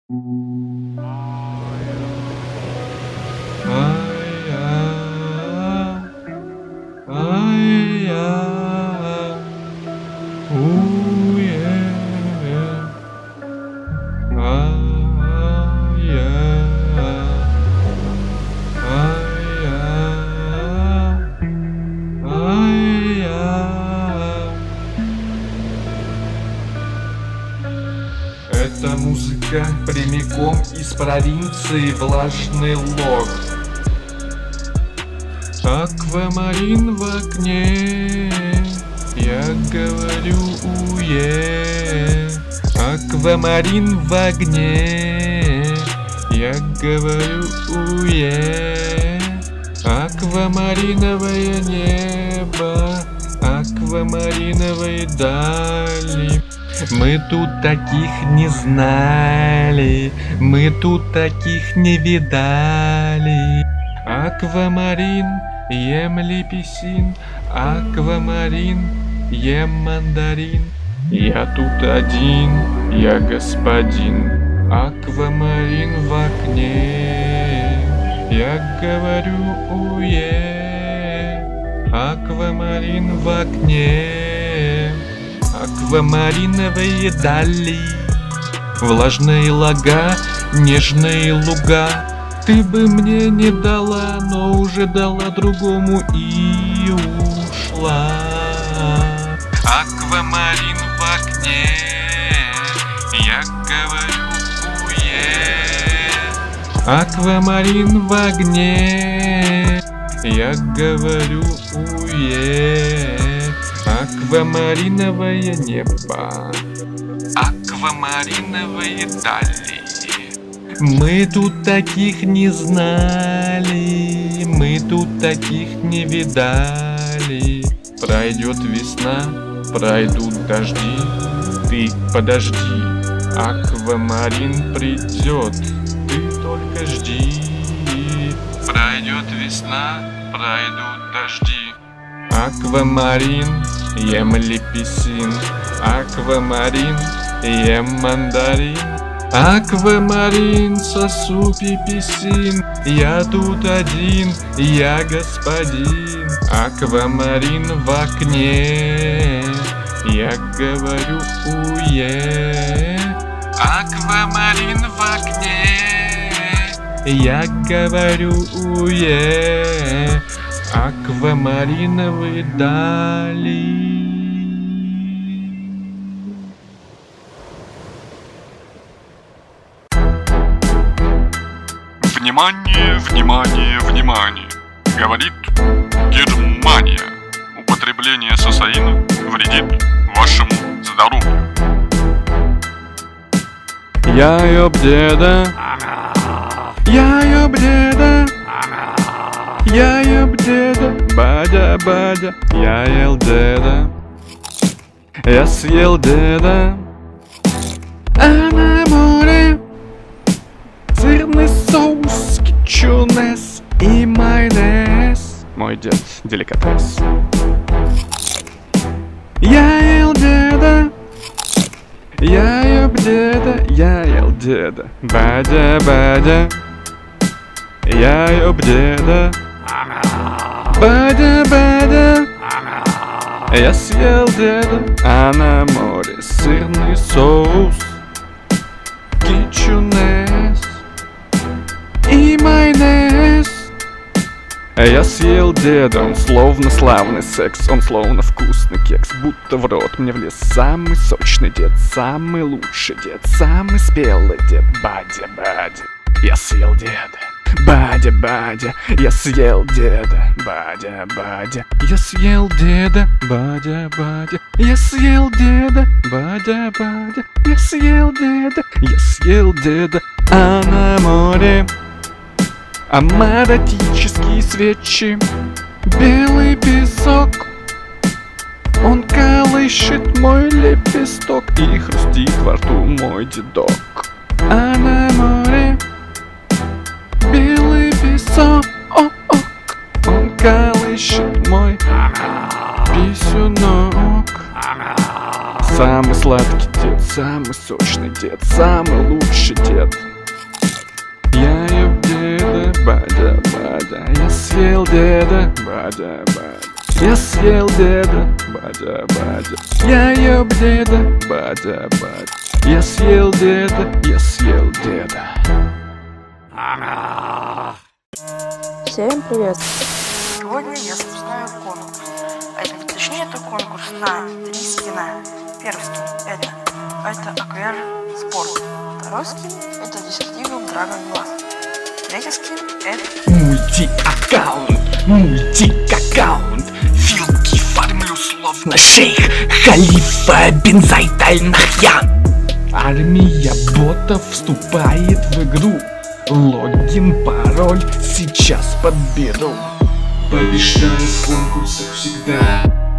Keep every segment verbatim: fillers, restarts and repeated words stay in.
Это музыка прямиком из провинции, влажный лог. Аквамарин в окне, я говорю уе. Аквамарин в огне, я говорю уе. Аквамариновое небо, аквамариновые дали. Мы тут таких не знали, мы тут таких не видали. Аквамарин, ем лепесин, аквамарин, ем мандарин. Я тут один, я господин, аквамарин в окне. Я говорю уе, аквамарин в окне. Аквамариновые дали, влажные лага, нежные луга. Ты бы мне не дала, но уже дала другому и ушла. Аквамарин в окне, я говорю уе. Аквамарин в огне, я говорю уе. Аквамариновое небо, аквамариновые дали. Мы тут таких не знали, мы тут таких не видали. Пройдет весна, пройдут дожди, ты подожди, аквамарин придет, ты только жди. Пройдет весна, пройдут дожди. Аквамарин, ем лепесин, аквамарин, ем мандарин. Аквамарин, сосу пиписин, я тут один, я господин. Аквамарин в окне, я говорю уе. Аквамарин в окне, я говорю уе. Аквамариновые дали. Внимание, внимание, внимание! Говорит Германия. Употребление сосаина вредит вашему здоровью. Я ёб деда, я ёб деда, я ёб деда, бадя, бадя, я ел деда, я съел деда. А на море сырный соус, кетчунес и майонез. Мой дед деликатес. Я ел деда, я ел деда, я ел деда, бадя, бадя, я ел деда, бадя, бадя, я съел деда. А на море сырный соус, кетчунес и майонез. Я съел деда, он словно славный секс, он словно вкусный кекс, будто в рот мне влез самый сочный дед, самый лучший дед, самый спелый дед, бадя, бадя, я съел деда. Бадя, бадя, я съел деда, бадя, бадя, я съел деда, бадя, бадя, я съел деда, бадя, бадя, я съел деда, я съел деда. А на море амаратические свечи, белый песок, он колышет мой лепесток и хрустит во рту мой дедок. А на море белый песок, он колышет мой писюнок. Самый сладкий дед, самый сочный дед, самый лучший дед, бадя, я съел деда, бадя, бадя. Я съел деда, бадя, бадя. Я еб деда, бадя, бадя. Я съел деда, я съел деда. Всем привет! Сегодня я запускаю конкурс. А это, точнее, это конкурс на три скина. Первый скин это, это Аквер Спорт. Второй скин это Десертигл Драгон Глаз. Третий скин это... Мульти-аккаунт, мульти-аккаунт. Филки фармлю словно шейх Халифа бин Зайд аль Нахьян. Армия ботов вступает в игру. Логин, пароль сейчас подберу. Побеждаю в конкурсах всегда.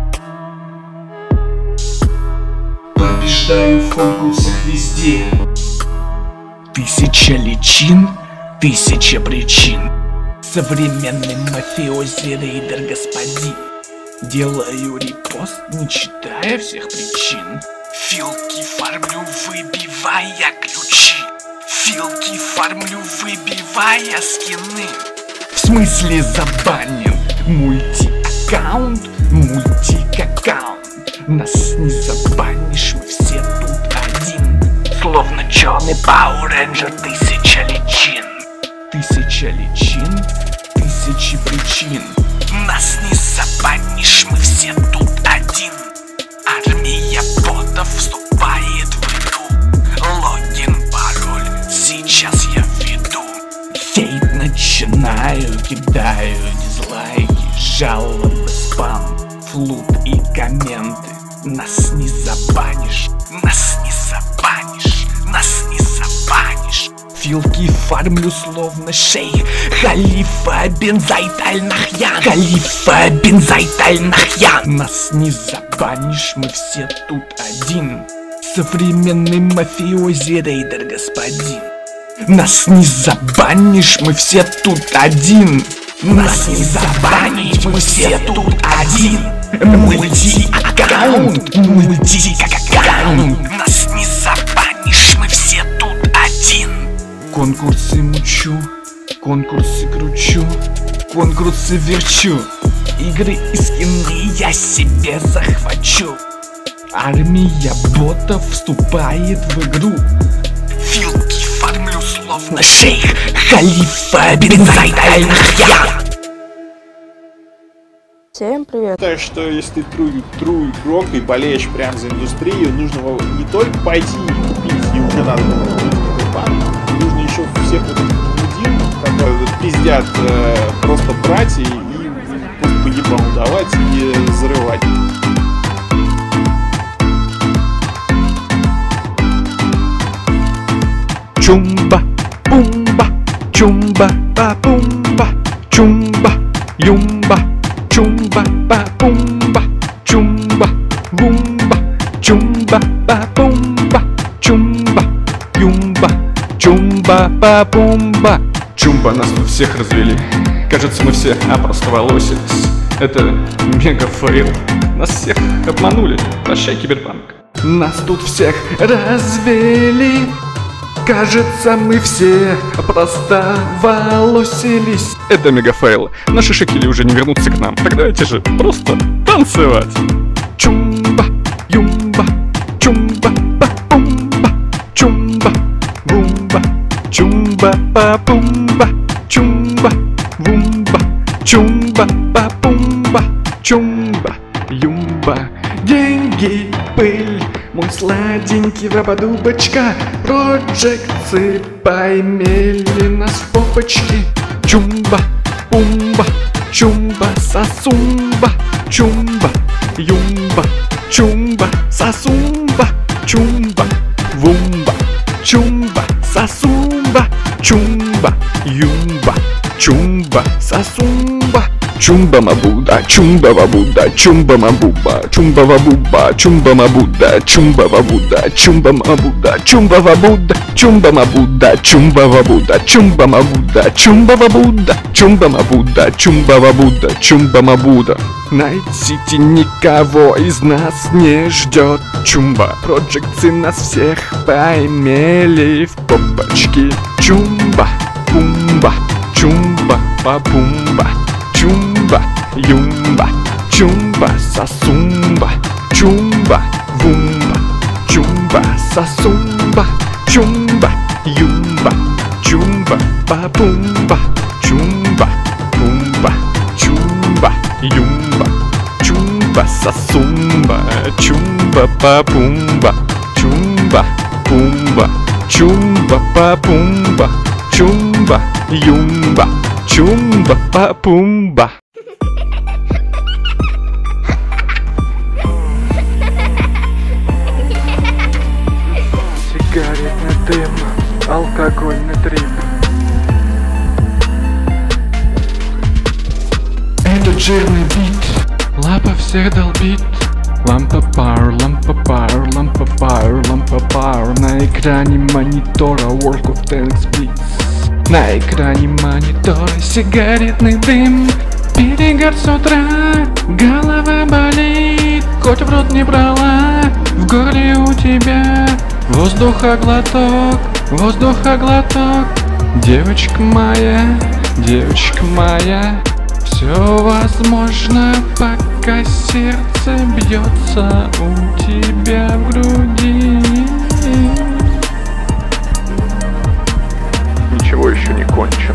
Побеждаю в конкурсах везде. Тысяча личин, тысяча причин. Современный мафиози, рейдер, господин. Делаю репост, не читая всех причин. Филки фармлю, выбивая ключи. Филки фармлю, выбивая скины. В смысле забанен? Мульти-аккаунт, мультик-аккаунт. Нас не забанишь, мы все тут один. Словно черный Power Ranger, тысяча личин. Тысяча личин, тысячи причин. Нас не забанишь, мы все тут один. Армия ботов вступает в игру. Логин, пароль, сейчас я введу. Хейт начинаю, кидаю дизлайки, жалобы, спам, флут и комменты. Нас не забанишь, нас не забанишь, нас не забанишь. Филки фармлю словно шейх Халифа бин Зайд аль Нахьян. Халифа бин Зайд аль Нахьян. Нас не забанишь, мы все тут один. Современный мафиози, рейдер, господин. Нас не забанишь, мы все тут один. Нас не забанить, мы все тут один. Мульти-аккаунт, мульти-аккаунт. Нас не забанишь, мы все тут один. Конкурсы мучу, конкурсы кручу, конкурсы верчу. Игры и скины я себе захвачу. Армия ботов вступает в игру. Филки фармлю словно шейх Халифа бин Зайд аль Нахьян. Всем привет! Так что если ты true, true игрок и болеешь прям за индустрию, нужно не только пойти и купить, и уже надо купить банк, нужно еще всех вот этих мудил, которые пиздят, э, просто брать и, и просто по ебалу давать и взрывать. Чумба, пумба, чумба, ба пумба, чумба, юмба, чумба, ба пумба, чумба, бумба, чумба, ба пумба, чумба, юмба, чумба, ба пумба. Чумба, нас тут всех развели. Кажется, мы все опростоволосились. Это мега фейл. Нас всех обманули. Прощай, Киберпанк. Нас тут всех развели. Кажется, мы все просто волосились. Это мегафейл. Наши шекели уже не вернутся к нам. Так давайте же просто танцевать. Чумба, юмба, чумба, ба пумба, чумба, бумба, чумба, ба пумба, чумба, бумба, чумба, ба пумба, чумба, юмба. Деньги, пыль, мой сладенький рабодубочка. Проджекты поймели нас в попочки. Чумба, пумба, чумба, сосумба, чумба, юмба, чумба, сосумба, чумба, вумба, чумба, сосумба, чумба, юмба, чумба, сосумба. Чумба мабуда, чумба вабуда, чумба мабуба, чумба вабуба, чумба мабуда, чумба вабуда, чумба мабуда, чумба вабуда, чумба мабуда, чумба вабуда, чумба мабуда, чумба вабуда, чумба мабуда, чумба вабуда, чумба мабуда. Найдите, никого из нас не ждет чумба. Проджекты нас всех поймели в попочки. Чумба, пумба, чумба, па-пумба. юмба, чумба, сосумба, чумба, вумба, чумба, сосумба, чумба, юмба, чумба, бабумба, чумба, бумба, чумба, юмба, чумба, сосумба, чумба, бабумба, чумба, бумба, чумба, бабумба, чумба, юмба, чумба, бабумба. Сигаретный дым, алкогольный трип. Этот жирный бит, лапа всех долбит. Лампа пауэр, лампа пауэр, лампа пауэр, лампа пауэр. На экране монитора World of Tanks Blitz. На экране монитора сигаретный дым. Перегар с утра, голова болит. Хоть в рот не брала, в горле у тебя воздуха глоток, воздуха глоток. Девочка моя, девочка моя, все возможно, пока сердце бьется у тебя в груди. Ничего еще не кончено.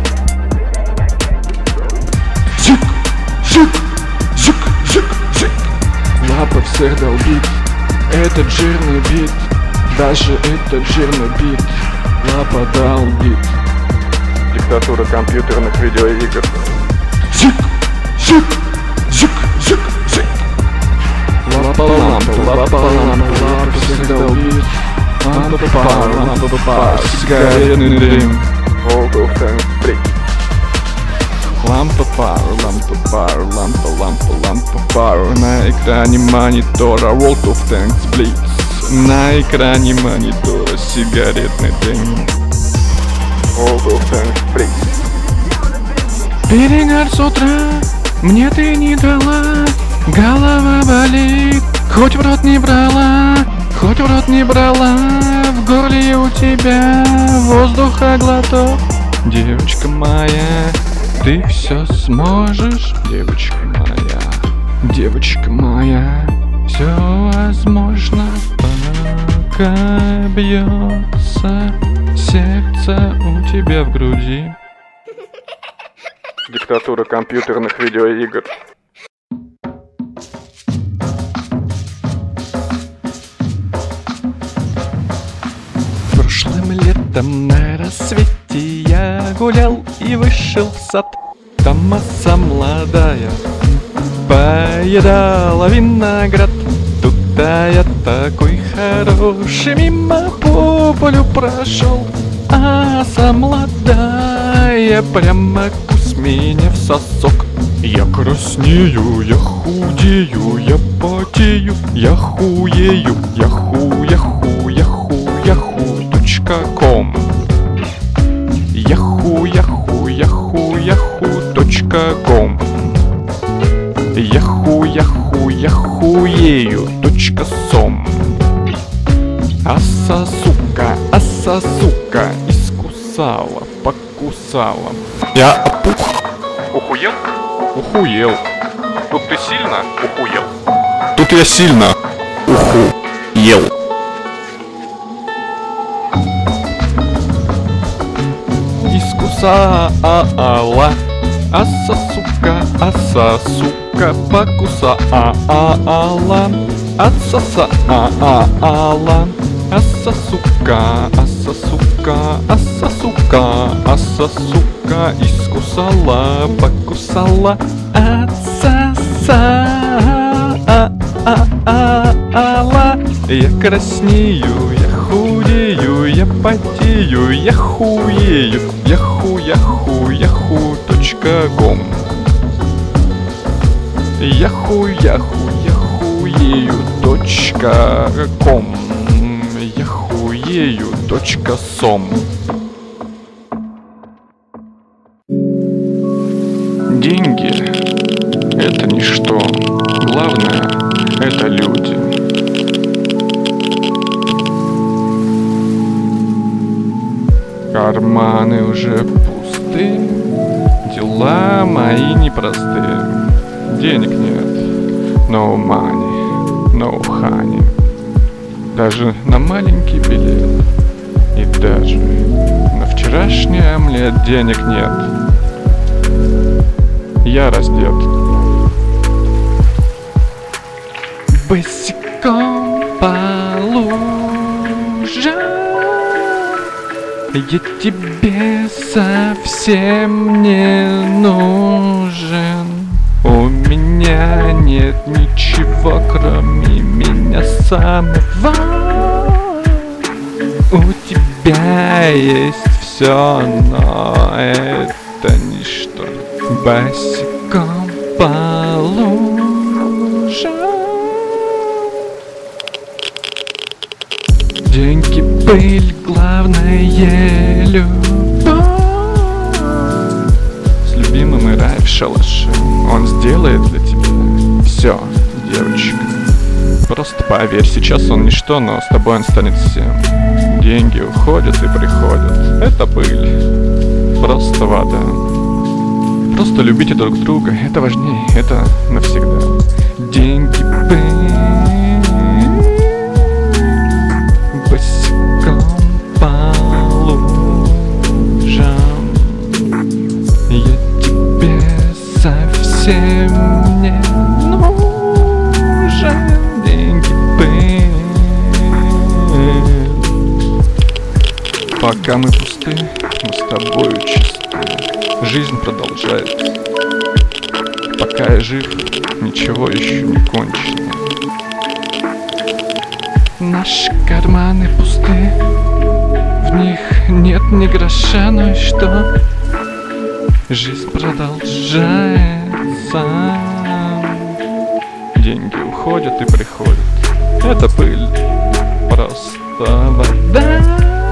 Зик, зик, зик, зик, зик. Лапа всех долбит, этот жирный бит. Даже этот жирный бит, лапа долбит. Диктатура компьютерных видеоигр. Зик, зик, зик, зик, зик. Лапа, лампа, лапа, лампа, лапа всех долбит. Лампа, пауэр, лампа, пауэр, сигаретный дым. World of Tanks Blitz. Лампа, пауэр, лампа, пауэр, лампа, лампа, лампа, пауэр. На экране монитора World of Tanks Blitz. На экране монитора сигаретный дым. World of Tanks Blitz. Перегар с утра, мне ты не дала. Голова болит, хоть в рот не брала, хоть в рот не брала. В горле у тебя воздуха глоток. Девочка моя, ты все сможешь. Девочка моя, девочка моя, все возможно, пока бьется сердце у тебя в груди. Диктатура компьютерных видеоигр. Прошлым летом на рассвете я гулял и вышел в сад. Там оса молодая поедала виноград. Тут-то я такой хороший мимо по полю прошел. А оса молодая прямо кус меня в сосок. Я краснею, я худею, я потею, я хуею, я ху, я ху, я ху, я ху, точка ком. Я ху, я ху, я ху, я ху, точка ком. Я ху, я ху, я хуею, точка сом. Оса, сука, оса, сука, искусала, покусала. Я опух. Ухуел? Ухуел. Тут ты сильно ухуел? Тут я сильно ухуел. Искусала, оса, сука, оса, сука, покусала, отсоса, ала, оса, сука, оса, сука, оса, сука, оса, сука, искусала, покусала, отсоса, ала. Я краснею, я худею, я потею, я хуею, я ху, я ху, я ху, точка ком. Я ху, я ху, я хуею, точка ком. Я хуею, точка сом. Деньги — это ничто. Главное — это люди. Карманы уже пусты, дела мои непростые. денег нет. No money, no honey. Даже на маленький билет. И даже на вчерашний омлет денег нет. Я раздет. Босиком по лужам. Я тебе совсем не нужен. У меня нет ничего, кроме меня самого. У тебя есть все, но это ничто. Босиком по лужам. Деньги, пыль, главное любовь. С любимым и рай в шалаше. Он сделает для тебя все, девочка. Просто поверь, сейчас он ничто, но с тобой он станет всем. Деньги уходят и приходят. Это пыль. Просто вода. Просто любите друг друга. Это важнее, это навсегда. Деньги, пыль. Босиком по лужам. Я тебе совсем не нужен. Деньги, пыль. Пока мы пусты, мы с тобою чисты. Жизнь продолжается. Пока я жив, ничего еще не кончено. Наши карманы пусты, в них нет ни гроша, ну и что? Жизнь продолжается. Деньги уходят и приходят. Это пыль, просто вода.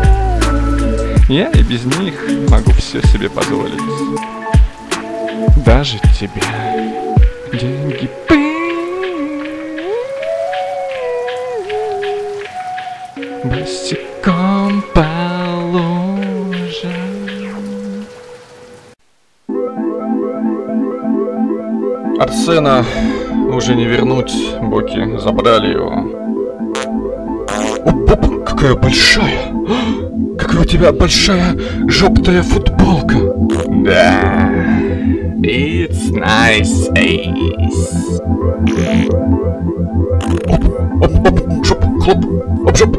Я и без них могу все себе позволить. Даже тебя. Деньги, пыль. Босиком по лужам. Арсена уже не вернуть, боки забрали его. О, Боб, какая большая! Какая у тебя большая жоптая футболка! Да, it's nice, Ace. Оп, оп, оп, жоп, хлоп, оп, жоп.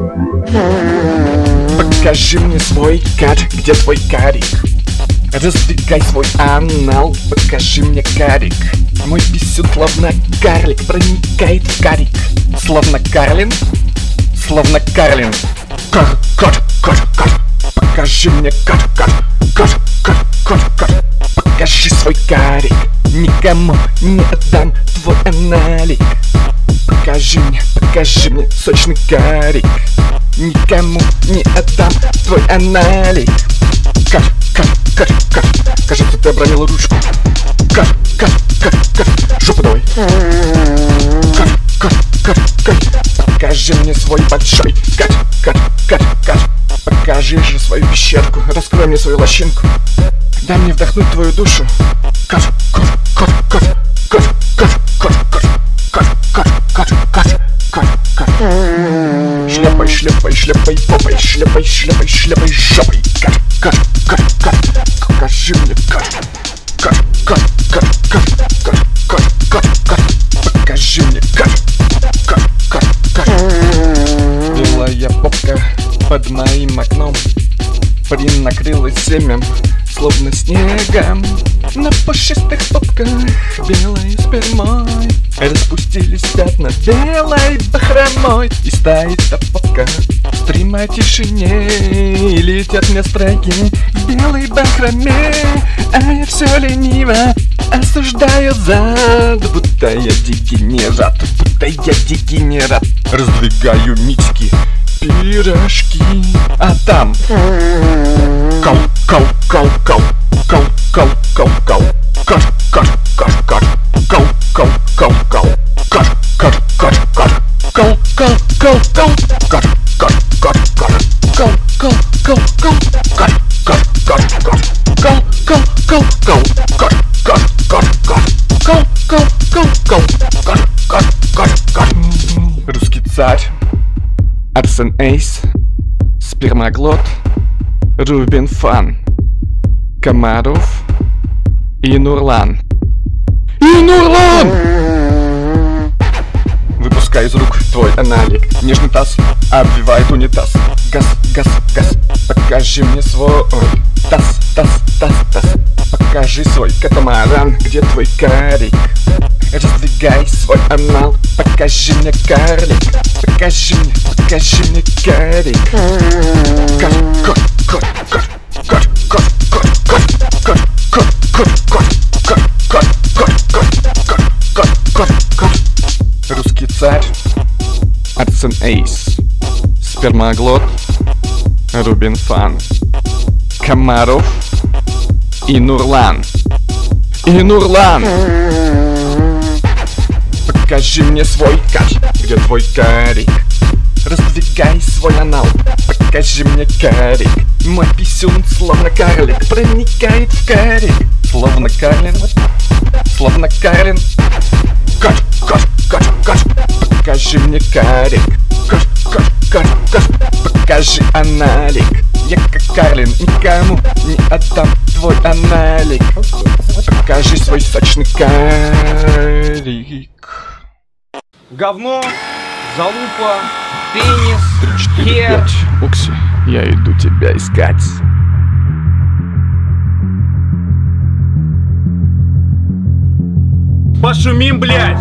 Покажи мне свой кар, где твой карик? Раздвигай свой анал, покажи мне карик. Мой писюн словно карлик проникает в карик. Словно карлин, словно карлин. Кар, кар, кар, кар. Покажи мне кар, кар, кар, кар, кар, кар. Покажи свой карик. Никому не отдам твой аналик. Покажи мне, покажи мне сочный карик. Никому не отдам твой аналик. Кар, кар, кар, кар. Кажется, ты обронила ручку. Кар, кар, кар, кар. Жопу давай. Кар, кар, кар, кар. Покажи мне свой большой кар, кар, кар, кар. Покажи же свою пещерку. Раскрой мне свою лощинку. Дай мне вдохнуть твою душу. Кар, кар, кар, кар, кар, кар, кар, кар, кар, кар, кар, кар, кар, кар. Шляпай, шляпай, шляпай попой, шляпай, шляпай, шляпай жопой. Кар, кар, кар, кар. Покажи мне кар, кар, кар, кар, кар, кар, кар, кар, кар. Покажи мне кар, кар, кар, кар. Белая попка под моим окном принакрылась семем, словно снегом. На пушистых попках белой спермой распустились пятна белой бахромой. И стоит та попка в стрима тишине, и летят мне строки в белой бахроме. А я все лениво осуждаю зад, будто я дегенерат, будто я дегенерат. Раздвигаю мички, пирожки, а там кал, кал, кал, кал, кал, кал, кал, кал, кар, кар, кар, кар, кал, кал, кал, кал, кар, кар, кар, кар, кал, кал, кал, кал, кар, кар, кар, кар, кал, кал, кал, кал, кар, кар, кар, кар, кал, кал, кал, кал, кар, кар, кар, кар, кал, кал, кал, Арсен Эйс, Спермоглот, Рубин Фан, Комаров и Нурлан. И Нурлан! Выпускай из рук твой аналик. Нежный таз обвивает унитаз. Газ, газ, газ, покажи мне свой таз, таз, таз, таз. Покажи свой катамаран, где твой карик? Раздвигай свой анал, покажи мне карлик. Покажи мне, покажи мне карик. Кар, кар, кар, кар, кар, кар, кар, кар, кар, кар, кар, кар, кар, кар, кар, кар, кар, кар, кар. Русский царь, Арсен Эйс, Спермоглот, Рубин Фан, Комаров и Нурлан. И Нурлан! Покажи мне свой кар, где твой карик? Раздвигай свой анал, покажи мне карик. Мой писюн, словно карлик, проникает в карик. Словно Карлин, словно Карлин. Кар, кар, кар, кар, покажи мне карик. Кар, кар, кар, кар, покажи аналик. Я как Карлин, никому не отдам твой аналик. Покажи свой сочный карик. Говно, залупа, пенис, Три, четыре, хер. пять. Укси, я иду тебя искать. Пошумим, блядь!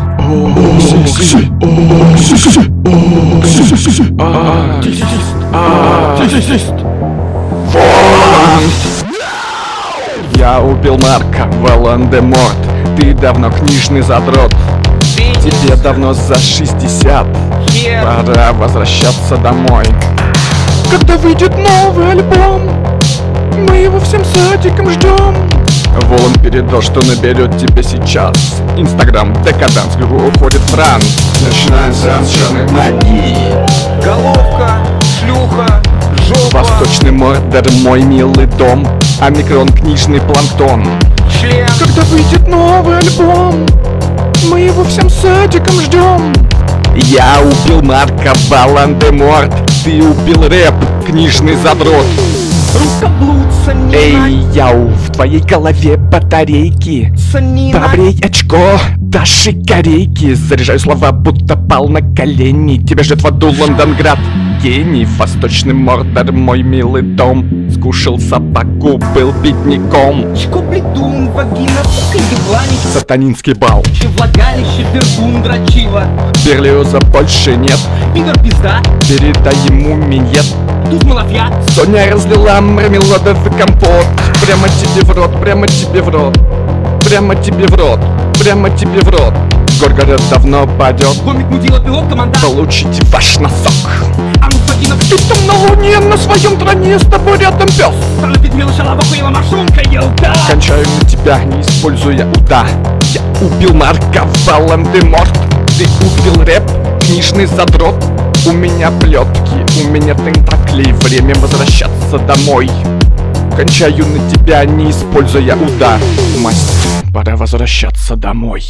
Я убил Марка, Волан-де-Морт. Ты давно книжный задрот. Тебе давно за шестьдесят. Хер. Пора возвращаться домой. Когда выйдет новый альбом, мы его всем садиком ждем. Волан передал, что наберет тебя сейчас. Инстаграм, декаданс, Гуру уходит в транс. Начинаем сеанс черной магии. Головка, шлюха, жопа, Восточный мордор, мой милый дом. Омикрон, книжный планктон. член. Когда выйдет новый альбом, мы его всем садиком ждем. Я убил Марка, Волан-де-Морт. Ты убил рэп, книжный задрот. Рукоблуд, санина, Эй, яу, в твоей голове батарейки. санина. Побрей очко, даши корейки. Заряжаю слова, будто пал на колени. Тебя ждет в аду Лондонград. Гений, восточный мордор, мой милый дом. Скушал собаку, был бедняком. Шкоблидун, вагина, сука, ебланич. Сатанинский бал. Че влагалище, пердун, дрочила. Берлиоза больше нет. Пидор, пизда, Передай ему миньет. тут малафья. Соня разлила мармеладовый компот. Прямо тебе в рот, прямо тебе в рот. Прямо тебе в рот, прямо тебе в рот. Горгород давно падет. Гомик, мудила, пилот, команда. Получите ваш носок. А ну, вагина, Ты там на луне, на своем троне, с тобой рядом пес. пролепит милый шалава, хуела маршрутка, елда. Кончаю на тебя, не используя уда. Я убил Марка, Волан-де-Морт. Ты убил рэп, книжный задрот. У меня плетки, у меня тентакли. Время возвращаться домой. Кончаю на тебя, не используя уда. Мастер, пора возвращаться домой.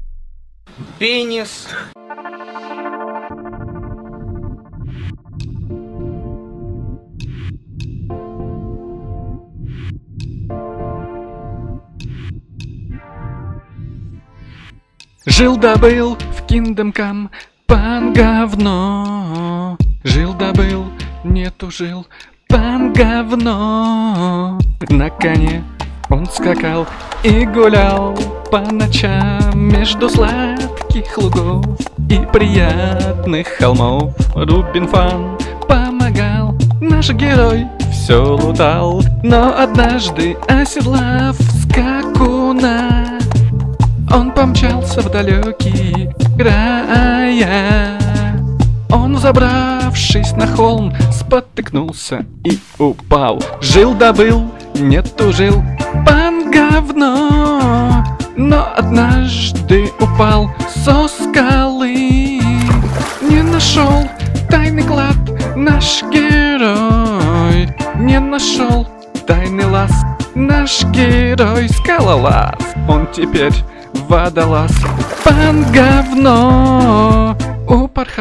Пенис. Жил-да-был в Kingdom Come пан говно. Жил-да-был, нету жил пан говно. На коне он скакал и гулял по ночам между сладких лугов и приятных холмов. Рубин Фан помогал, наш герой все лутал, но однажды, оседлав скакуна, он помчался в далекие края. Он, забравшись на холм, спотыкнулся и упал. Жил-да-был, нету жил пан говно, но однажды упал со скалы. Не нашел тайный клад наш герой, не нашел тайный лаз наш герой. Скалолаз, он теперь водолаз. Пан говно упорхал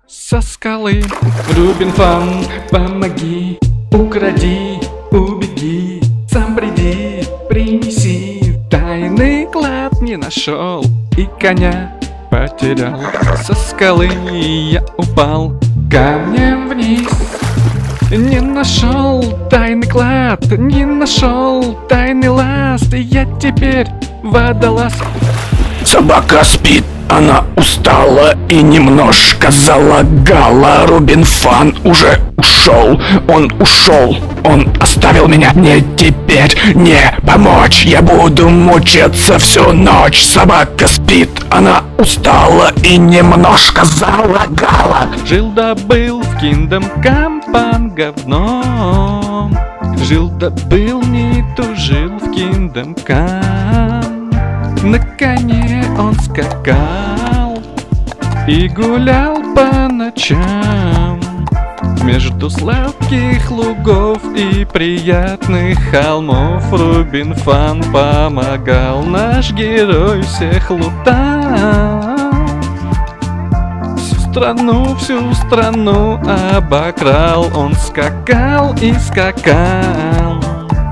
со скалы. Рубин Фан, помоги, укради, убеги, сам приди, принеси. Тайный клад не нашел и коня потерял. Со скалы я упал камнем вниз. Не нашел тайный клад, не нашел тайный ласт. Я теперь водолаз. Собака спит, она устала и немножко залагала. Рубин Фан уже ушел, он ушел, он оставил меня. Мне теперь не помочь, я буду мучиться всю ночь. Собака спит, она устала и немножко залагала. Жил да был в Kingdom Come пан говном. Жил да был, не тужил в Kingdom Come. На коне он скакал и гулял по ночам между сладких лугов и приятных холмов. Рубин Фан помогал, наш герой всех лутал. Всю страну, всю страну обокрал, он скакал и скакал.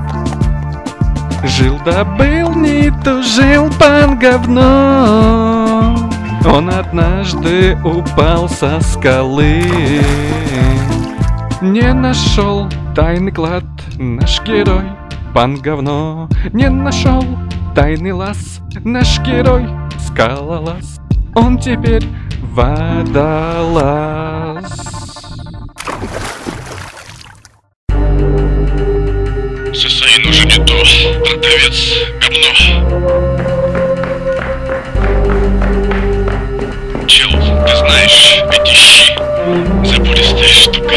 Жил да был, не тужил пан говно. Он однажды упал со скалы. Не нашел тайный клад наш герой пан говно. Не нашел тайный лаз наш герой скалолаз. Он теперь водолаз. Сосаин уже не то, продавец говно. Чел, ты знаешь, эти щи забористая штука.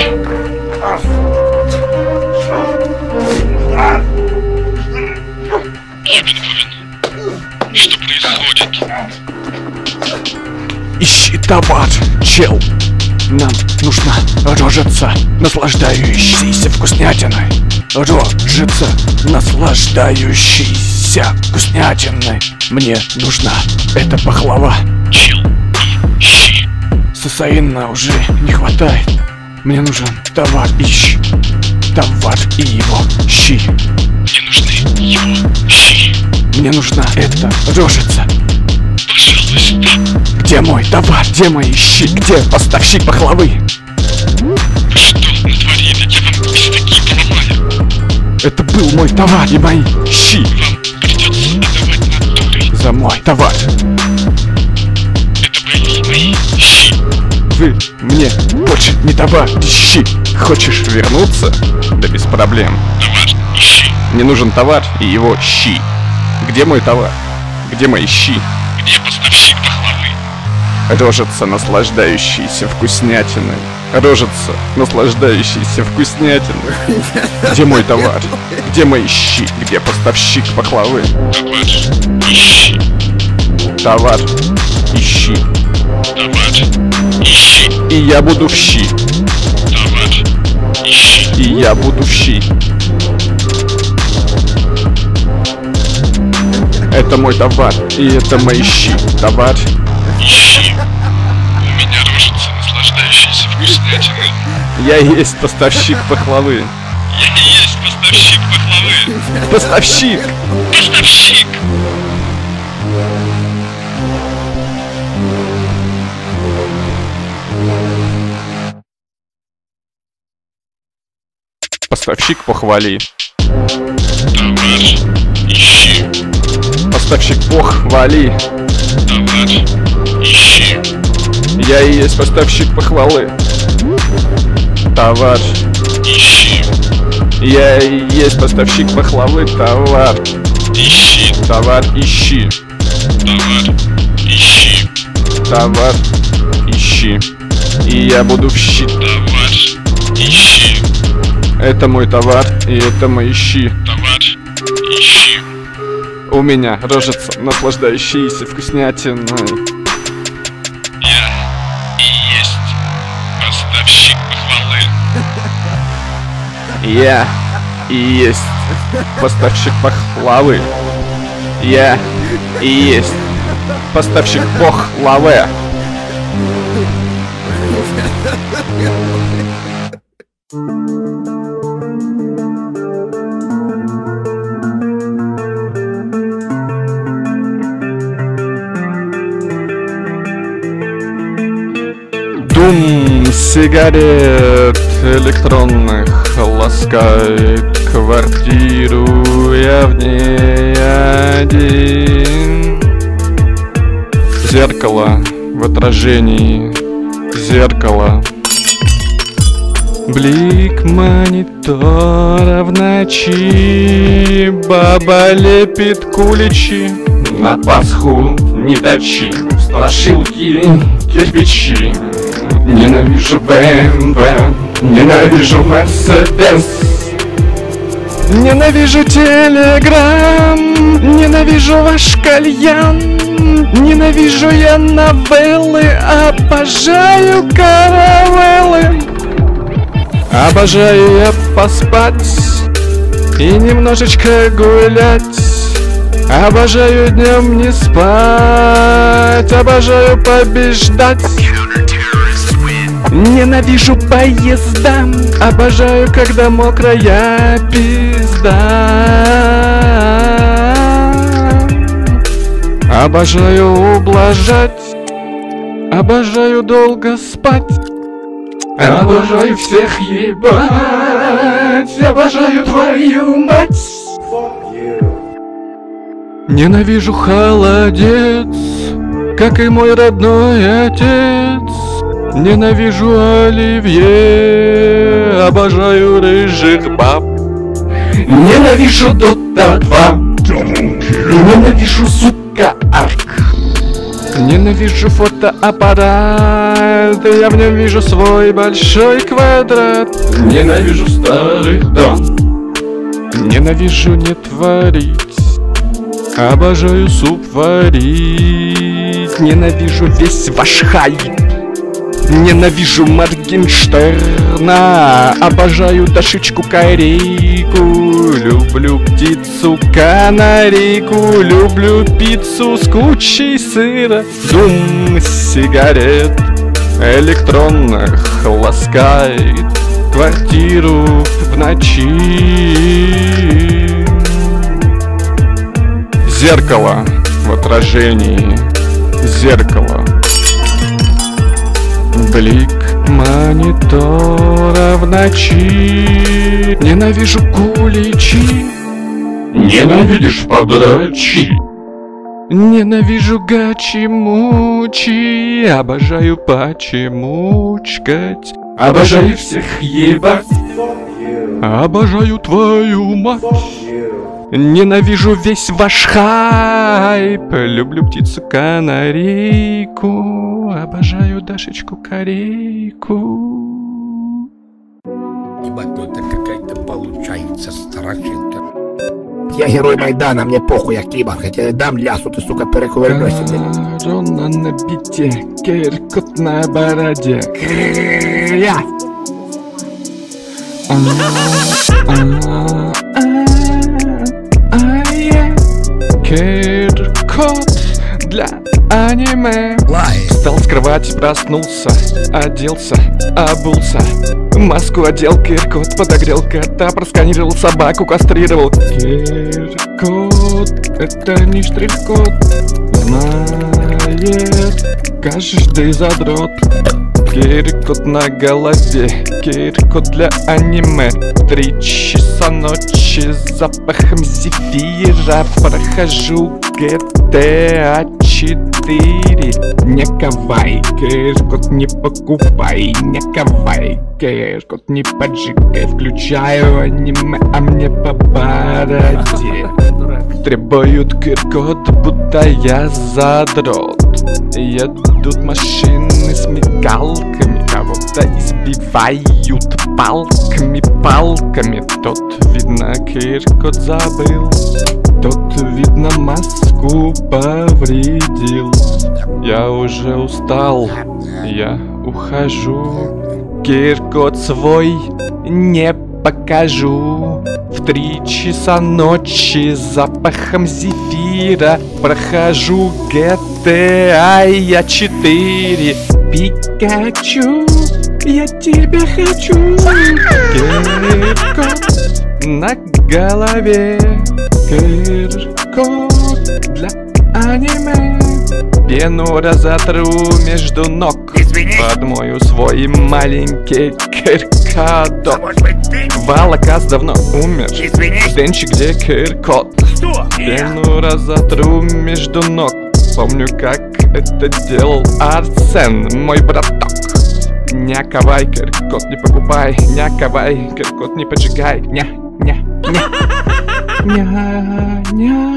Рубин Фан, что происходит? Ищи товар, чел. Нам нужна рожица, наслаждающаяся вкуснятиной. Рожица, наслаждающаяся вкуснятиной. Мне нужна эта пахлава. Чел, щи. Сосаина уже не хватает. Мне нужен товар, ищи. Товар и его щи. Мне нужны его щи. Мне нужна эта рожица. Пожалуйста. Где мой товар? Где мои щи? Где поставщик пахлавы? Вы что натворили? Я вам без такие поломаю. Это был мой товар и мои щи. Вам придется отдавать натурой. За мой товар. Это были мои щи. Вы мне больше не товар, щи. Хочешь вернуться? Да без проблем. Товар и щи. Мне нужен товар и его щи. Где мой товар? Где мои щи? Где поставщик пахлавы? Рожица, наслаждающаяся вкуснятиной. Рожица, наслаждающаяся вкуснятиной. Где мой товар? Где мои щи? Где поставщик пахлавы? Товар и щи. Товар, ищи. Товар и щи. И я буду в щи. Товар и щи. И я буду в щи. Это мой товар, и это мои щи. Товар. Ищи. У меня рожица, наслаждающаяся вкуснятиной. Я и есть поставщик пахлавы. Я и есть поставщик пахлавы. Поставщик! Поставщик! Поставщик похвали. Товар ищи. Поставщик похвали. Товар ищи. Я и есть поставщик похвалы. Товар. Ищи. Я и есть поставщик пахлавы. Товар. Ищи. Товар ищи. Товар ищи. Товар ищи. И я буду в щи. Товар ищи. Это мой товар, и это мои щи. Товар ищи. У меня рожица, наслаждающаяся вкуснятиной. Я и есть поставщик похвалы. Я и есть поставщик пахлавы. Я и есть поставщик похлавы. Дум сигарет электронных ласкает квартиру, я в ней один. Зеркало в отражении, зеркало. Блик монитора в ночи, баба лепит куличи. На Пасху не точи страшилки, кирпичи. Ненавижу бэ эм вэ, ненавижу Мерседес. Ненавижу Телеграм, ненавижу ваш кальян. Ненавижу я новеллы, обожаю каравеллы. Обожаю я поспать и немножечко гулять. Обожаю днем не спать, обожаю побеждать. Ненавижу поезда, обожаю, когда мокрая пизда. Обожаю ублажать, обожаю долго спать. Обожаю всех ебать, обожаю твою мать. Ненавижу холодец, как и мой родной отец. Ненавижу оливье, обожаю рыжих баб. Ненавижу Дота два, ненавижу, сука, арк. Ненавижу фотоаппарат, я в нем вижу свой большой квадрат. Ненавижу старый дом, ненавижу не творить. Обожаю суп варить, ненавижу весь ваш хайп. Ненавижу Моргенштерна, обожаю Дашечку Корейку. Люблю птицу канарейку, люблю пиццу с кучей сыра. Дум сигарет электронных ласкает квартиру в ночи. Зеркало в отражении, зеркало. Блик монитора в ночи. Ненавижу куличи. Ненавидишь подрачи. Ненавижу гачи-мучи. Обожаю почемучкать. Обожаю всех ебать. Обожаю твою мать. Ненавижу весь ваш хайп. Люблю птицу канарейку. Обожаю Дашечку Корейку. Ебать, ну это какая-то получается страшненько. Я герой Майдана, мне похуй, я киборг. Я тебе дам лясу, ты, сука, перековырнешься. Корона на бите, киркот на бороде. Я. Киркот для аниме. Встал с кровати, проснулся, оделся, обулся. Маску одел, Киркот подогрел кота, просканировал собаку, кастрировал. Киркот, это не штрих-код, знает каждый задрот. Киркот на голове, Киркот для аниме. Три часа ночи с запахом зефира прохожу джи ти эй четыре. Не кавай, Киркот, не покупай, не кавай, Киркот, не поджигай. Включаю аниме, а мне по бороде требуют Киркот, будто я задрот. Едут машины с мигалками, кого-то избивают палками, палками. Тот, видно, Киркот забыл, тот, видно, маску повредил. Я уже устал, я ухожу. Киркот свой не покажу. В три часа ночи с запахом зефира прохожу джи ти эй четыре. Пикачу, я тебя хочу. Киркот на голове, Киркот для аниме. Пену разотру между ног. Извини. Подмою свой маленький Киркадот. Может быть, ты? Валакас давно умер. Извини. Денчик, где Киркот? Что? Я. Пену разотру между ног. Помню, как это делал Арсен, мой браток. Ня ковай, Киркот, не покупай. Ня ковай, Киркот, не поджигай. Ня, ня, ня. Ня, ня.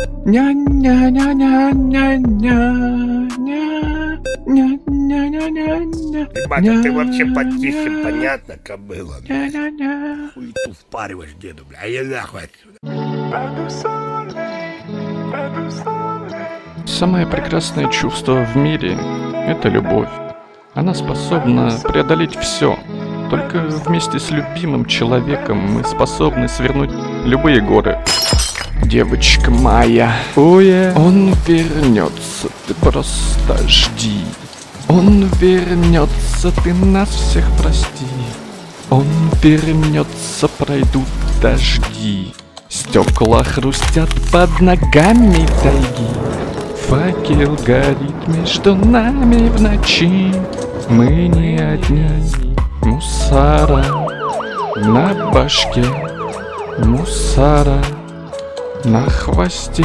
Ня-ня-ня-ня-ня-ня-ня-ня-ня-ня-ня-ня. Батя, ты вообще потише, понятно, кобыла. Хуйту впариваешь деду, бля, а я нахуй отсюда. Самое прекрасное чувство в мире — это любовь. Она способна преодолеть все. Только вместе с любимым человеком мы способны свернуть любые горы. Девочка моя, ой, он вернется, ты просто жди. Он вернется, ты нас всех прости. Он вернется, пройдут дожди. Стекла хрустят под ногами тайги. Факел горит между нами в ночи. Мы не одни, мусора на башке, мусора на хвосте.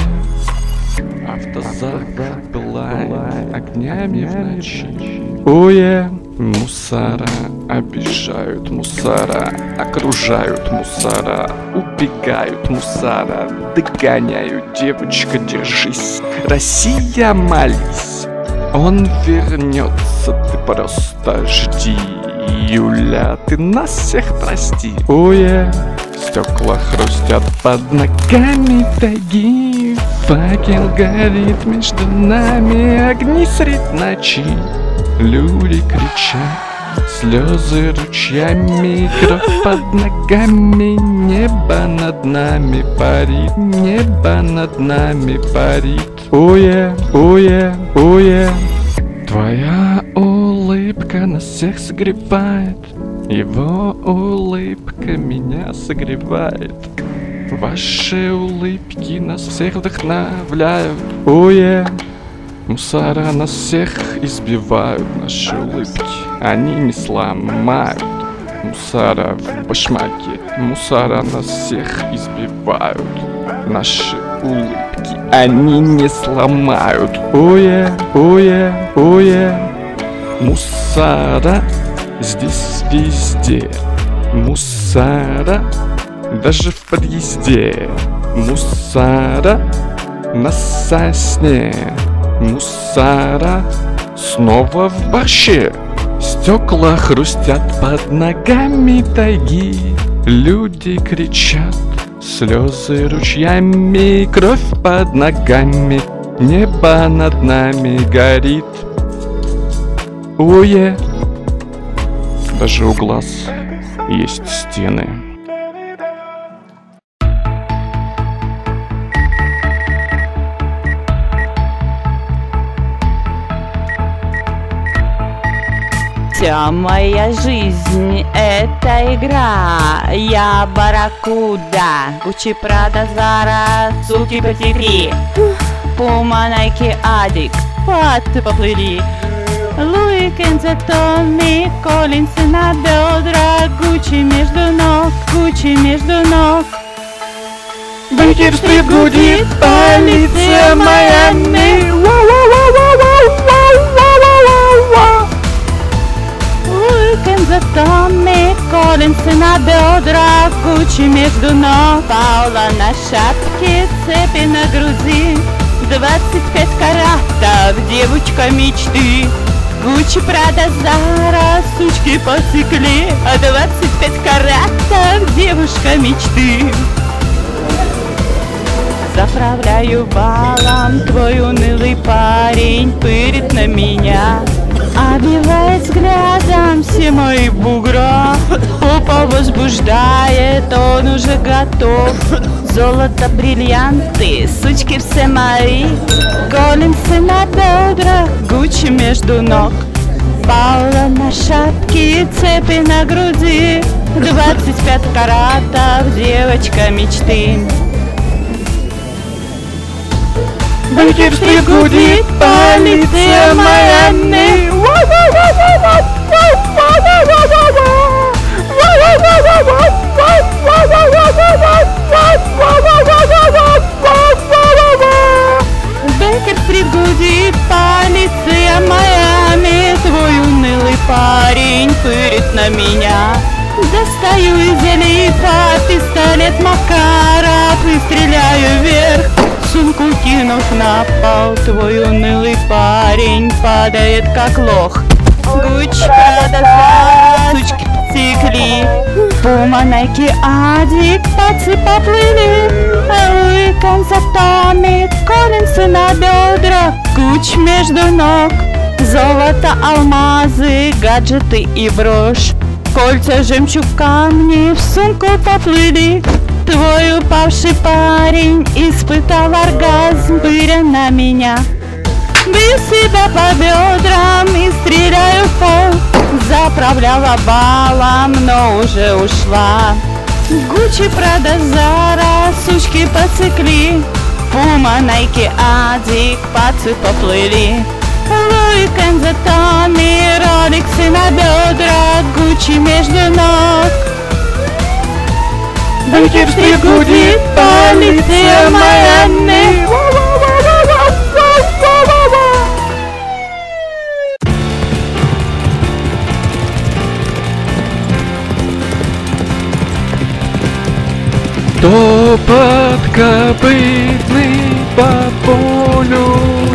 Автозак пылает огнями в ночи. Ой, мусора обижают, мусора окружают, мусора убегают, мусора догоняют. Девочка, держись, Россия, молись. Он вернется, ты просто жди. Юля, ты нас всех прости. Ой, стекла хрустят под ногами тайги. Факел горит между нами, огни средь ночи. Люди кричат, слезы ручьями, кровь под ногами. Небо над нами парит, небо над нами парит. Ой, ой, ой. Твоя улыбка нас всех согревает. Его улыбка меня согревает. Ваши улыбки нас всех вдохновляют. Ой, мусора нас всех избивают. Наши улыбки они не сломают. Мусора в башмаке, мусора нас всех избивают. Наши улыбки они не сломают. Ой, ой, ой. Мусора здесь везде. Мусора даже в подъезде. Мусора на сосне. Мусора снова в борще. Стекла хрустят под ногами тайги. Люди кричат, слезы ручьями, кровь под ногами. Небо над нами горит. Ой, даже у глаз есть стены. Вся моя жизнь — это игра. Я барракуда, Гуччи, Прада, Зара, суки потекли. Пума, Найки, Адик, паты поплыли. Луи, Кенза, Томми, Коллинсы на бедра. Гуччи между ног, Гуччи между ног. Бейкер-стрит гудит, полиция Майами. Кенза, Томми, Коллинсы на бедра. Гуччи между ног. Паула на шапке, цепи на груди. Двадцать пять каратов, девочка мечты. Гуччи, Прада, Зара, сучки потекли. А двадцать пять каратов, девушка мечты. Заправляю балом, твой унылый парень пырит на меня. Обивает взглядом все мои бугра. Попа возбуждает, он уже готов. Золото, бриллианты, сучки все мои. Коллинсы на бедрах, Гуччи между ног. попала на шапки и цепи на груди. Двадцать пять каратов, девочка мечты. Бейкер-стрит гудит, полиция Майами. Бейкер-стрит гудит, полиция Майами. Твой унылый парень пырит на меня. Достаю из элифа пистолет Макаров и стреляю вверх. Сумку кинув на пол, твой унылый парень падает как лох. Гуч, Прада, Зара, сучки потекли. Пума, Найки, Адик, пацы поплыли. Уикенд за Томми, Коллинсы на бедра. Гуч между ног, золото, алмазы, гаджеты и брошь. Кольца, жемчуг, камни в сумку поплыли. Твой упавший парень испытал оргазм, пыря на меня. Бью себя по бедрам и стреляю в пол. Заправляла балом, но уже ушла. Гуччи, Прада, Зара, сучки потекли. Пума, Найки, Адик, пацы поплыли. Уикенд за Томми, Роликсы на бедра, Гуччи между ног. Бейкер-стрит гудит, полиция Майами. Топот копытный по полю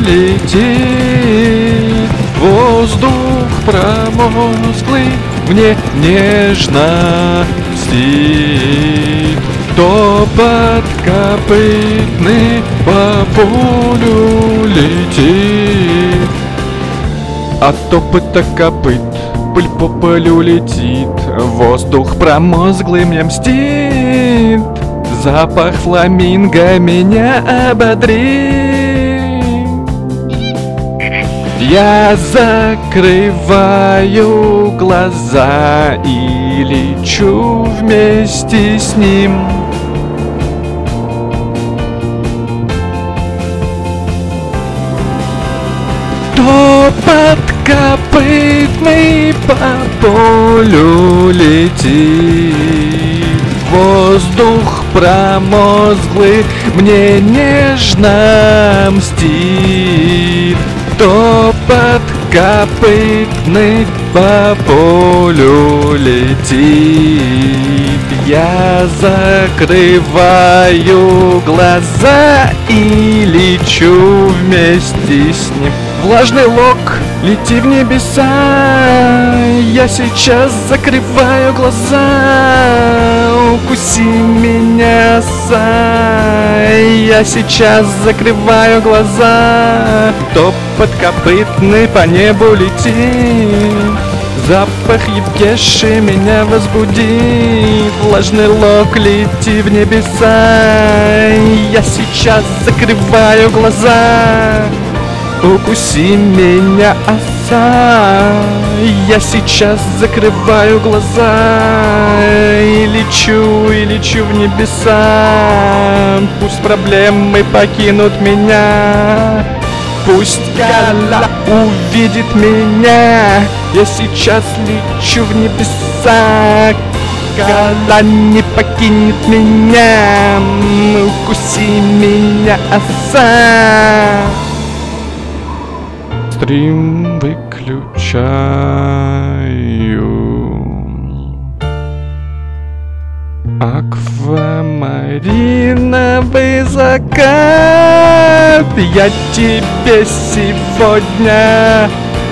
летит. Воздух промозглый мне нежно льстит. Топот копытный по полю летит. От топота копыт пыль по полю летит. Воздух промозглый мне мстит. Запах фламинго меня ободрит. Я закрываю глаза и лечу вместе с ним. Топот копытный по полю летит. Воздух промозглый мне нежно мстит. Топот копытный по полю летит. Я закрываю глаза и лечу вместе с ним. Влажный лог, лети в небеса. Я сейчас закрываю глаза. Укуси меня, оса. Я сейчас закрываю глаза. Топот копытный по небу летит. Запах Евгеши меня возбудит. Влажный лог, лети в небеса. Я сейчас закрываю глаза. Укуси меня, оса. Я сейчас закрываю глаза и лечу, и лечу в небеса. Пусть проблемы покинут меня. Пусть Гала увидит меня. Я сейчас лечу в небеса. Гала не покинет меня. Укуси меня, оса. Стрим выключаю. Аквамариновый закат. Я тебе сегодня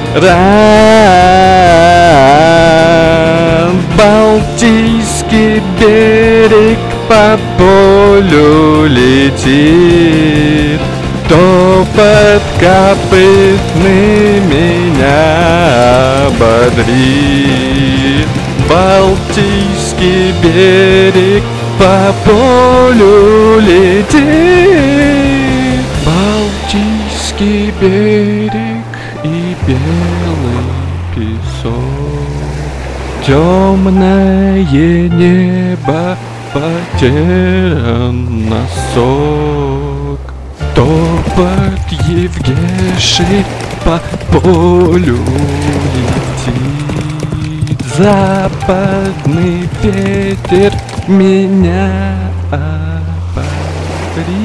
рад. Балтийский берег по полю летит. Топот копытный меня бодрит. Балтийский берег по полю летит. Балтийский берег и белый песок. темное небо, потерян носок. Топот Евгеши по полю летит. Западный ветер меня ободрит.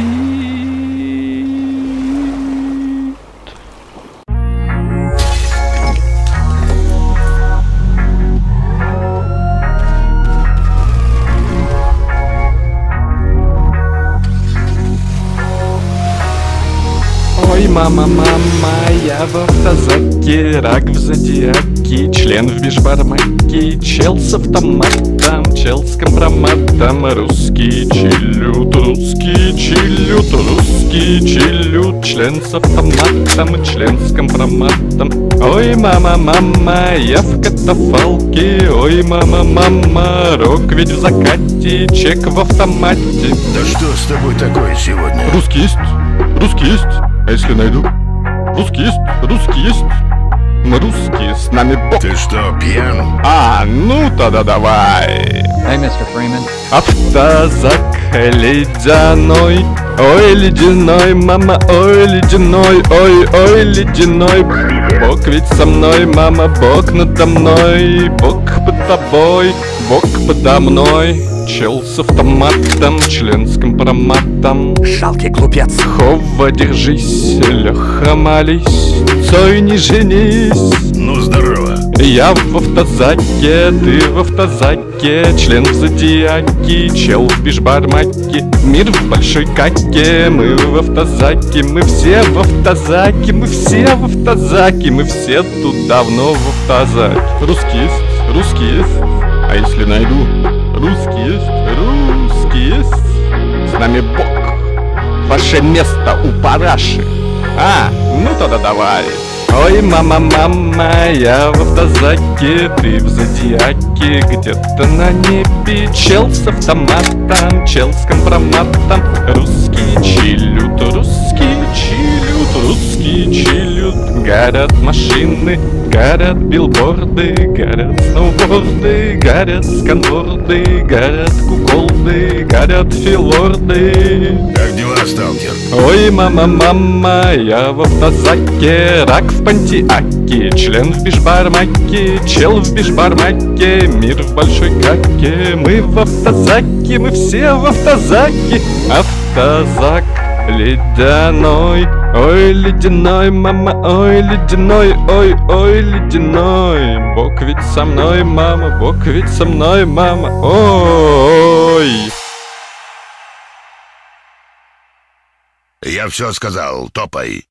Ой, мама, мама, я в автозаке, рак в зодиаке, член в бишбармаке, чел с автоматом, чел с компроматом, русский чилют, русский чилют, русский чилют, член с автоматом, член с компроматом. Ой, мама, мама, я в катафалке, ой, мама, мама, рок ведь в закате, чек в автомате. Да что с тобой такое сегодня? Русский есть, русский есть. А если найду? Русский есть, русский есть. Мы русские, с нами Бог. Ты что, пьян? А, ну тогда давай. Hey, мистер Фримен. Автозак ледяной, ой, ледяной, мама, ой, ледяной, ой, ой, ледяной. Бог ведь со мной, мама, Бог надо мной, Бог под тобой, Бог подо мной. Чел с автоматом, член с компроматом. Жалкий глупец. Хова, держись, Леха, молись, Цой, не женись. Ну, здорово. Я в автозаке, ты в автозаке, член в зодиаке, чел в бишбармаке, мир в большой каке, мы в автозаке, мы все в автозаке, мы все в автозаке, мы все тут давно в автозаке. Русский есть, русский есть, а если найду? Русский есть, русский есть, с нами Бог, ваше место у параши. А, ну тогда давай. Ой, мама, мама, я в автозаке, ты в зодиаке, где-то на небе, чел с автоматом, чел с компроматом, русский чилют, русский чилют, русский чилют, горят машины, горят билборды, горят сноуборды, горят сканворды, горят куколды, горят филорды. Как дела, сталкер? Ой, мама, мама, я в автозаке, рак в пантиаке, член в бишбармаке, чел в бишбармаке, мир в большой каке, мы в автозаке, мы все в автозаке. Автозак ледяной, ой, ледяной, мама, ой, ледяной, ой, ой, ледяной. Бог ведь со мной, мама, Бог ведь со мной, мама, ой. Я все сказал, топай.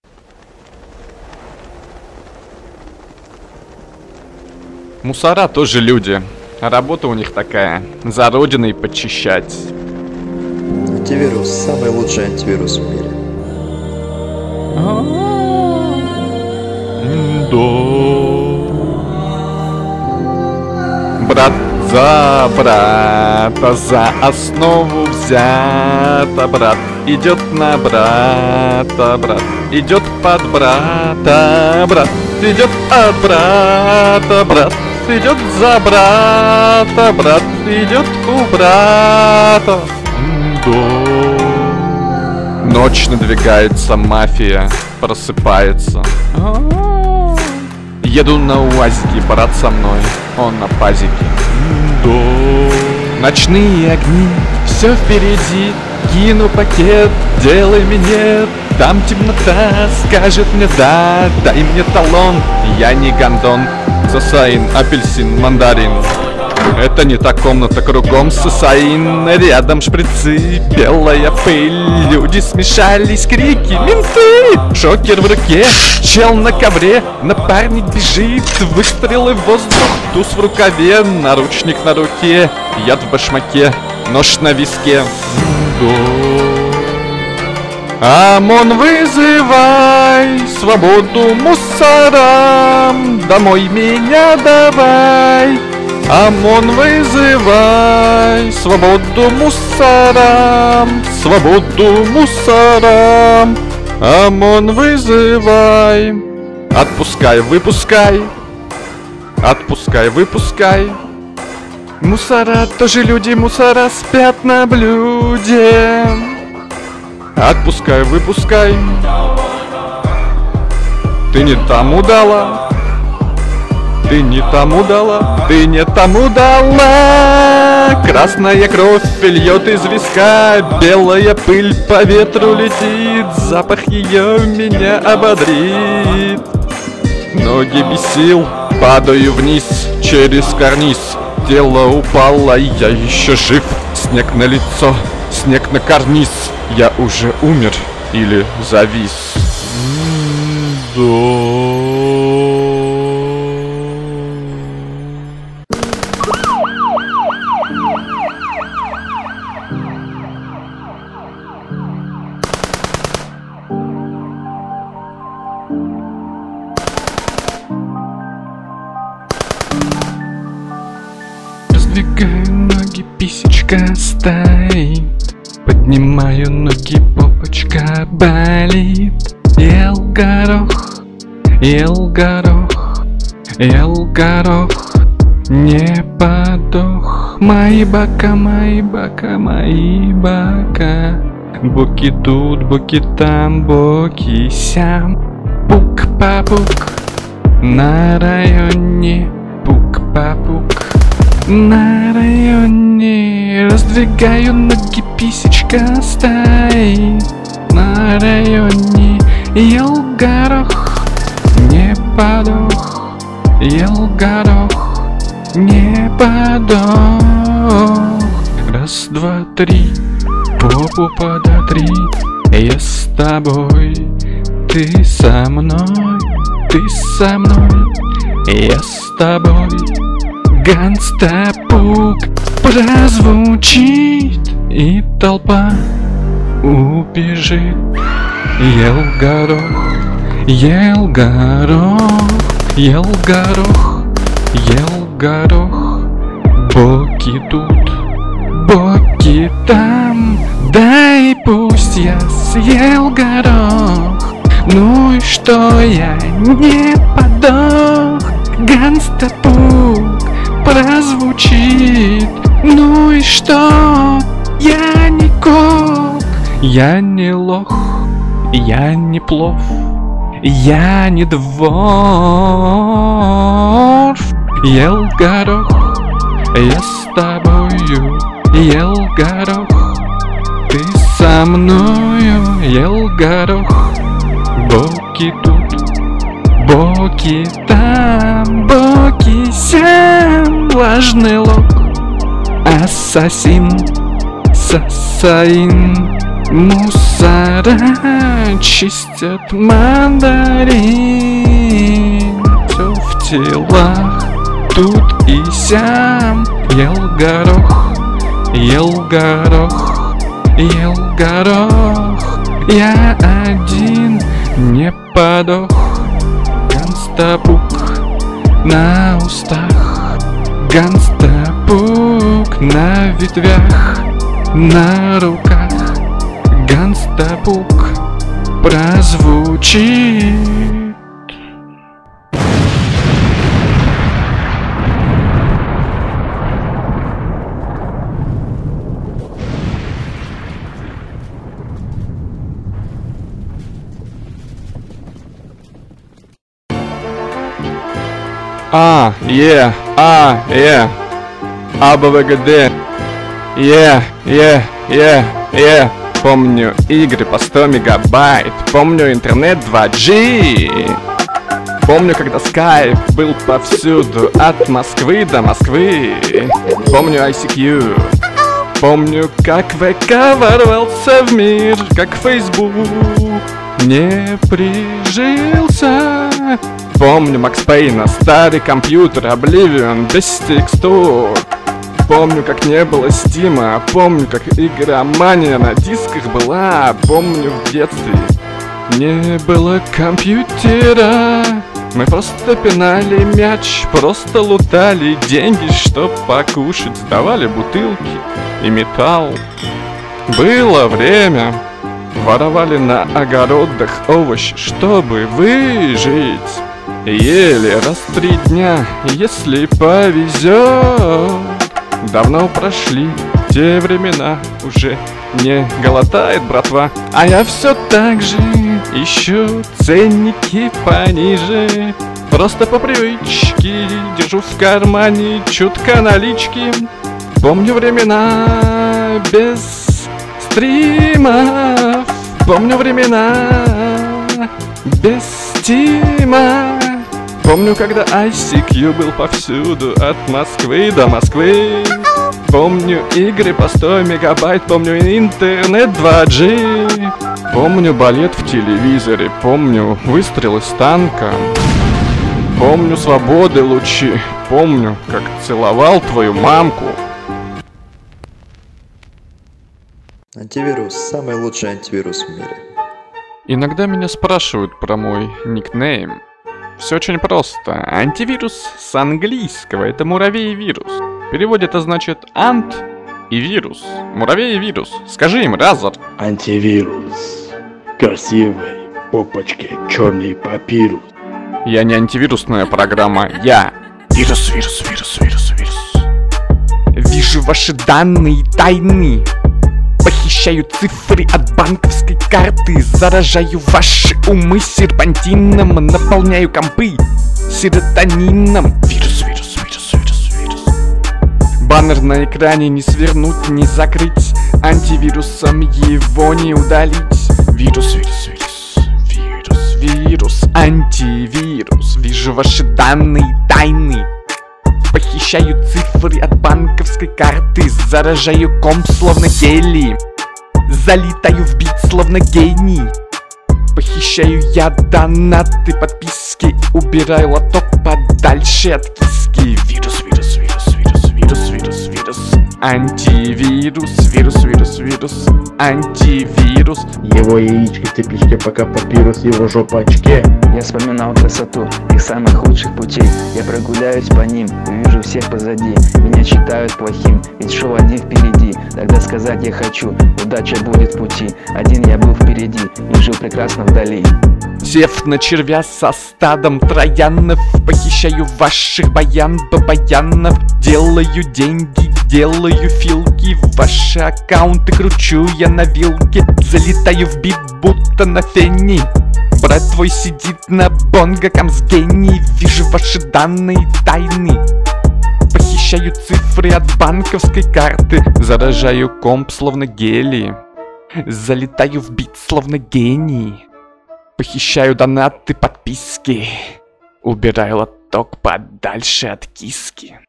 Мусора тоже люди, а работа у них такая, за родиной подчищать. Антивирус, самый лучший антивирус в мире. Брат за брата, за основу взято, брат идет на брата, брат идет под брата, брат идет от брата, брат идет за брата, брат идет у брата. Ночь надвигается, мафия просыпается. Еду на УАЗике, брат со мной, он на пазике. Ночные огни, все впереди, кину пакет, делай минет. Там темнота, скажет мне да, дай мне талон, я не гондон. Сосаин, апельсин, мандарин. Это не та комната, кругом сосаин, рядом шприцы, белая пыль. Люди смешались, крики, менты. Шокер в руке, чел на ковре, напарник бежит, выстрелы в воздух, туз в рукаве, наручник на руке, яд в башмаке, нож на виске. ОМОН, вызывай свободу мусорам, домой меня давай. ОМОН, вызывай свободу мусорам, свободу мусорам. ОМОН, вызывай. Отпускай, выпускай. Отпускай, выпускай. Мусора тоже люди, мусора спят на блюде. Отпускай, выпускай. Ты не тому дала. Ты не тому дала. Ты не тому дала. Красная кровь льет из виска. Белая пыль по ветру летит. Запах ее меня ободрит. Ноги без сил, падаю вниз через карниз. Тело упало, я еще жив. Снег на лицо, снег на карниз. Я уже умер или завис. Раздвигаю ноги, писечка стоит. Поднимаю ноги, попочка болит. Ел горох, ел горох, ел горох, не подох. Мои бока, мои бока, мои бока. Боки тут, боки там, боки сям. Пук-папук на районе, пук-папук на районе. Раздвигаю ноги, писечка стоит на районе. Ел горох, не подох. Ел горох, не подох. Раз, два, три, попу подотри. Я с тобой, ты со мной, ты со мной, я с тобой. Ганстапук прозвучит, и толпа убежит. Ел горох, ел горох, ел горох, ел горох. Боки тут, боки там, да и пусть я съел горох. Ну и что, я не подох. Ганстапук прозвучит. Ну и что? Я не кок. Я не лох. Я не плов. Я не дворф. Ел горох. Я с тобою. Ел горох. Ты со мною. Ел горох. Боки тут, боки там, боки сям. Влажный лоб, ассасин, сасаин. Мусора чистят мандарин. Все в телах, тут и сям. Ел горох, ел горох, ел горох. Я один не подох. Ганстапук на устах, ганстапук на ветвях, на руках. Ганстапук прозвучит. А, е, а, е, а, б, в, г, д, е, е, е, е. Помню игры по сто мегабайт, помню интернет два джи. Помню, когда скайп был повсюду, от Москвы до Москвы. Помню ай си кью. Помню, как ВК ворвался в мир, как Facebook не прижился. Помню Макс Пейна, старый компьютер, Oblivion без текстур. Помню, как не было стима, помню, как игромания на дисках была. Помню, в детстве не было компьютера. Мы просто пинали мяч, просто лутали деньги, чтоб покушать. Сдавали бутылки и металл. Было время. Воровали на огородах овощи, чтобы выжить. Ели раз в три дня, если повезет. давно прошли те времена, уже не голодает братва. А я все так же ищу ценники пониже. Просто по привычке держу в кармане чутка налички. Помню времена без стримов, помню времена без стима. Помню, когда ай си кью был повсюду, от Москвы до Москвы. Помню игры по сто мегабайт, помню интернет два джи. Помню балет в телевизоре, помню выстрел из танка. Помню свободы лучи, помню, как целовал твою мамку. Антивирус. Самый лучший антивирус в мире. Иногда меня спрашивают про мой никнейм. Все очень просто. Антивирус с английского — это муравей и вирус. В переводе это значит ант и вирус. Муравей и вирус. Скажи им, Разор. Антивирус. Красивый, попочки, черный папирус. Я не антивирусная программа, я вирус, вирус, вирус, вирус, вирус. Вижу ваши данные тайны. Похищаю цифры от банковской карты. Заражаю ваши умы серпантином. Наполняю компы серотонином. Вирус, вирус, вирус, вирус, вирус. Баннер на экране не свернуть, не закрыть. Антивирусом его не удалить. Вирус, вирус, вирус, вирус, вирус, антивирус. Вижу ваши данные тайны. Похищаю цифры от банковской карты. Заражаю комп словно гелий. Залетаю в бит словно гений. Похищаю я донаты, подписки. Убираю лоток подальше от киски. Вирус, вирус, вирус, вирус, вирус, вирус, вирус. Антивирус, вирус, вирус, вирус. Антивирус. Его яички в тепличке, пока папирус, его жопа очке. Я вспоминал красоту их самых лучших путей. Я прогуляюсь по ним, увижу всех позади. Меня считают плохим, ведь шел один впереди. Тогда сказать я хочу, удача будет в пути. Один я был впереди и жил прекрасно вдали. Сев на червя со стадом троянов, похищаю ваших баян-бабаянов. Делаю деньги, делаю филки, в ваши аккаунты кручу я на вилке. Залетаю в бит, будто на фене. Брат твой сидит на бонгаком с гений. Вижу ваши данные тайны. Похищаю цифры от банковской карты. Заражаю комп словно гелий. Залетаю в бит словно гений. Похищаю донаты, подписки. Убираю лоток подальше от киски.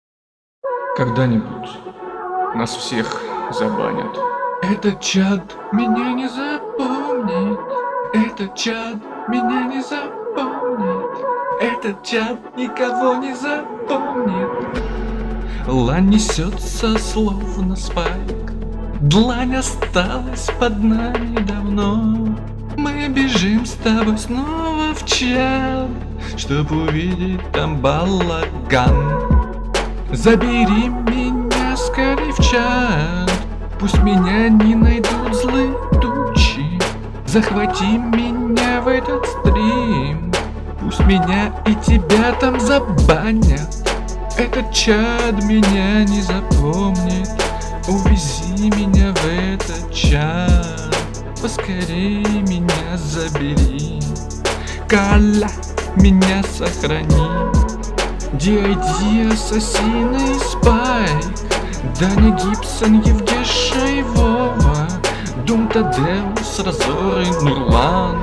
Когда-нибудь нас всех забанят. Этот чат меня не запомнит. Этот чат меня не запомнит. Этот чат никого не запомнит. Лань несется словно спайк. Длань осталась под нами давно. Мы бежим с тобой снова в чат, чтоб увидеть там балаган. Забери меня скорей в чат, пусть меня не найдут злые тучи. Захвати меня в этот стрим, пусть меня и тебя там забанят. Этот чат меня не запомнит, увези меня в этот чат. Поскорей меня забери, Калла, меня сохрани. ди ай ди, Ассасин и Спайк, Даня Гибсон, Евгеша и Вова, Дум Тадеус, Разор и Нурлан,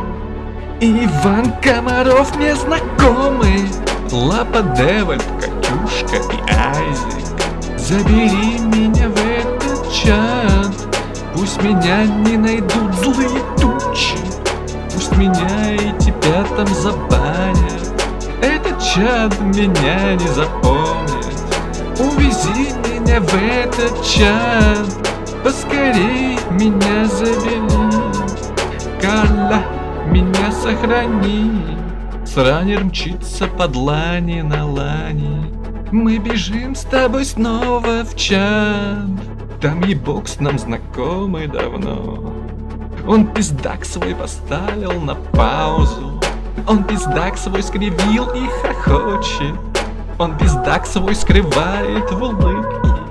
и Иван Комаров мне знакомый, Лапа Девальд, Катюшка и Айзек. Забери меня в этот чат, пусть меня не найдут злые тучи. Пусть меня и тебя там забанят. Этот чат меня не запомнит. Увези меня в этот чат, поскорей меня забери. Калла, меня сохрани. Сранер мчится под лани на лани. Мы бежим с тобой снова в чат. Там ебокс нам знакомый давно. Он пиздак свой поставил на паузу. Он пиздак свой скривил и хохочет. Он пиздак свой скрывает в улыбке.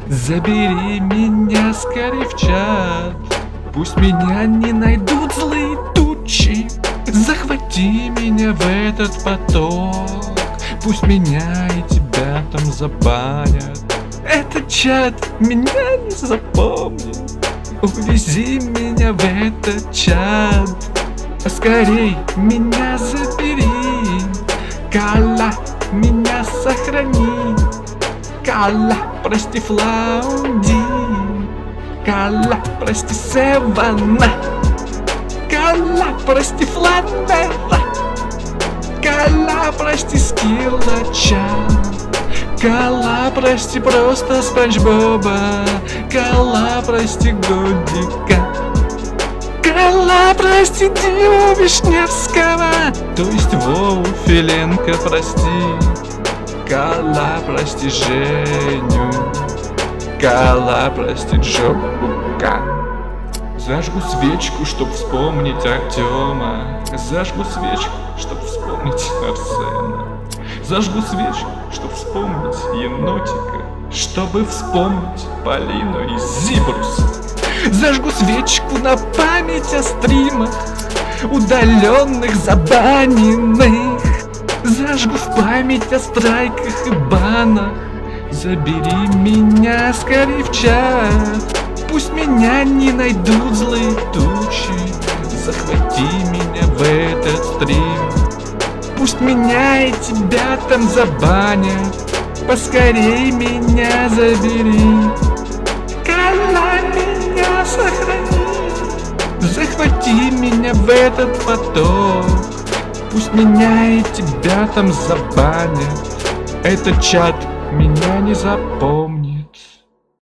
Забери меня скорее в чат. Пусть меня не найдут злые тучи. Захвати меня в этот поток. Пусть меня и тебя там забанят. Этот чат меня не запомнит. Увези меня в этот чат. Скорей меня забери. Кала, меня сохрани. Кала, прости Флаунди. Кала, прости Севана. Кала, прости Фланелла. Кала, прости Скиллача. Кала, прости просто Спанч Боба. Кала, прости Годика. Кала, прости Диму Вишневского. То есть Вову Филенко, прости. Кала, прости Женю. Кала, прости Джока. Зажгу свечку, чтоб вспомнить Артема. Зажгу свечку, чтоб вспомнить Арсена. Зажгу свечку, чтоб вспомнить енотика. Чтобы вспомнить Полину и Зибруса. Зажгу свечку на память о стримах, удаленных, забаненных. Зажгу в память о страйках и банах. Забери меня скорее в чат. Пусть меня не найдут злые тучи. Захвати меня в этот стрим. Пусть меня и тебя там забанят. Поскорей меня забери. Кала, меня сохрани. Захвати меня в этот поток. Пусть меня и тебя там забанят. Этот чат меня не запомнит.